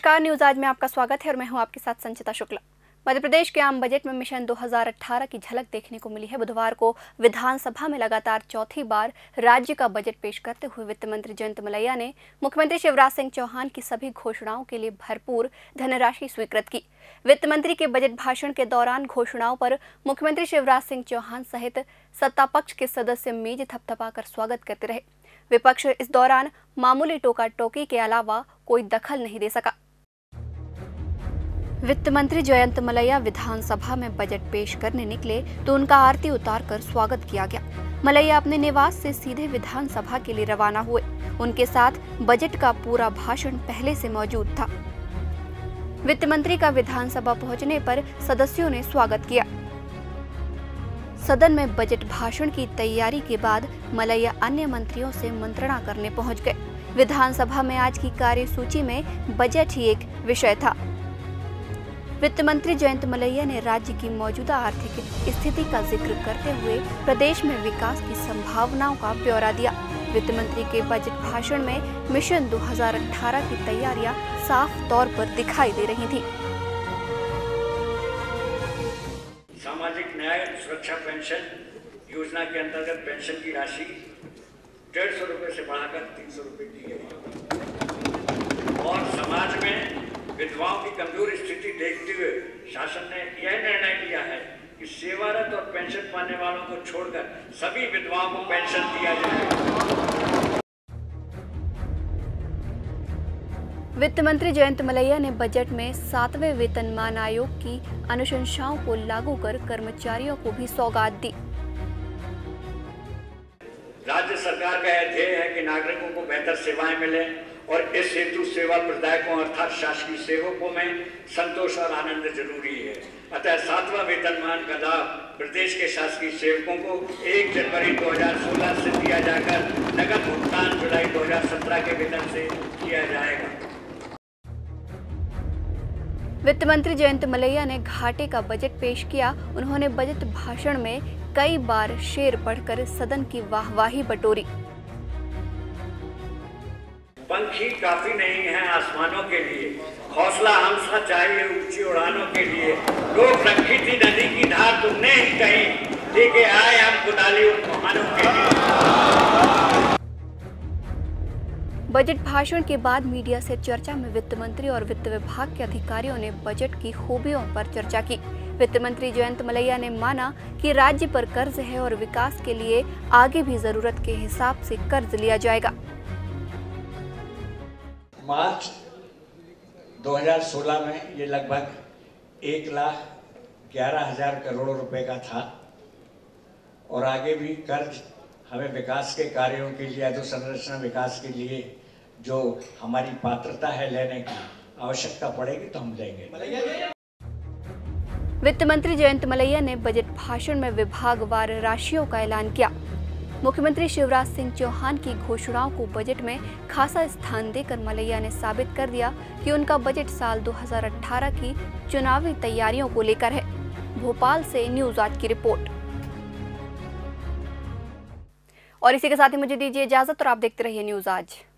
नमस्कार, न्यूज आज में आपका स्वागत है और मैं हूं आपके साथ संचिता शुक्ला। मध्य प्रदेश के आम बजट में मिशन 2018 की झलक देखने को मिली है। बुधवार को विधानसभा में लगातार चौथी बार राज्य का बजट पेश करते हुए वित्त मंत्री जयंत मलैया ने मुख्यमंत्री शिवराज सिंह चौहान की सभी घोषणाओं के लिए भरपूर धनराशि स्वीकृत की। वित्त मंत्री के बजट भाषण के दौरान घोषणाओं पर मुख्यमंत्री शिवराज सिंह चौहान सहित सत्ता पक्ष के सदस्य मेज थपथपाकर स्वागत करते रहे। विपक्ष इस दौरान मामूली टोका टोकी के अलावा कोई दखल नहीं दे सका। वित्त मंत्री जयंत मलैया विधानसभा में बजट पेश करने निकले तो उनका आरती उतारकर स्वागत किया गया। मलैया अपने निवास से सीधे विधानसभा के लिए रवाना हुए। उनके साथ बजट का पूरा भाषण पहले से मौजूद था। वित्त मंत्री का विधानसभा पहुंचने पर सदस्यों ने स्वागत किया। सदन में बजट भाषण की तैयारी के बाद मलैया अन्य मंत्रियों से मंत्रणा करने पहुंच गए। विधानसभा में आज की कार्यसूची में बजट ही एक विषय था। वित्त मंत्री जयंत मलैया ने राज्य की मौजूदा आर्थिक स्थिति का जिक्र करते हुए प्रदेश में विकास की संभावनाओं का ब्यौरा दिया। वित्त मंत्री के बजट भाषण में मिशन 2018 की तैयारियां साफ तौर पर दिखाई दे रही थी। सामाजिक न्याय सुरक्षा पेंशन योजना के अंतर्गत पेंशन की राशि 150 रुपये से बढ़ाकर 300 रुपये की गई और समाज में विधवाओं की कमजोर स्थिति देखते हुए शासन ने यह निर्णय लिया है कि सेवारत और पेंशन पाने वालों को छोड़कर सभी विधवाओं को पेंशन दिया जाए। वित्त मंत्री जयंत मलैया ने बजट में 7वें वेतनमान आयोग की अनुशंसाओं को लागू कर कर्मचारियों को भी सौगात दी। राज्य सरकार का यह ध्येय है कि नागरिकों को बेहतर सेवाएं मिले और इस हेतु सेवा प्रदायकों अर्थात शासकीय सेवकों में संतोष और आनंद जरूरी है। अतः 7वां वेतनमान का लाभ प्रदेश के शासकीय सेवकों को 1 जनवरी 2016 से दिया जाकर नकद भुगतान जुलाई 2017 के वेतन से किया जाएगा। वित्त मंत्री जयंत मलैया ने घाटे का बजट पेश किया। उन्होंने बजट भाषण में कई बार शेर पढ़कर सदन की वाहवाही बटोरी। पंखी काफी नहीं है आसमानों के लिए, हौसला हमसा चाहिए ऊंची उड़ानों के लिए। रोक रखी थी नदी की धार तुमने ही कहीं, लेके आए हम कुदाली उन महानों के लिए। बजट भाषण के बाद मीडिया से चर्चा में वित्त मंत्री और वित्त विभाग के अधिकारियों ने बजट की खूबियों पर चर्चा की। वित्त मंत्री जयंत मलैया ने माना कि राज्य पर कर्ज है और विकास के लिए आगे भी जरूरत के हिसाब से कर्ज लिया जाएगा। मार्च 2016 में ये लगभग 1,11,000 करोड़ रुपए का था और आगे भी कर्ज हमें विकास के कार्यों के लिए, अधोसंरचना विकास के लिए जो हमारी पात्रता है लेने की आवश्यकता पड़ेगी तो हम लेंगे। वित्त मंत्री जयंत मलैया ने बजट भाषण में विभागवार राशियों का ऐलान किया। मुख्यमंत्री शिवराज सिंह चौहान की घोषणाओं को बजट में खासा स्थान देकर मलैया ने साबित कर दिया कि उनका बजट साल 2018 की चुनावी तैयारियों को लेकर है। भोपाल से न्यूज आज की रिपोर्ट। और इसी के साथ ही मुझे दीजिए इजाजत और आप देखते रहिए न्यूज आज।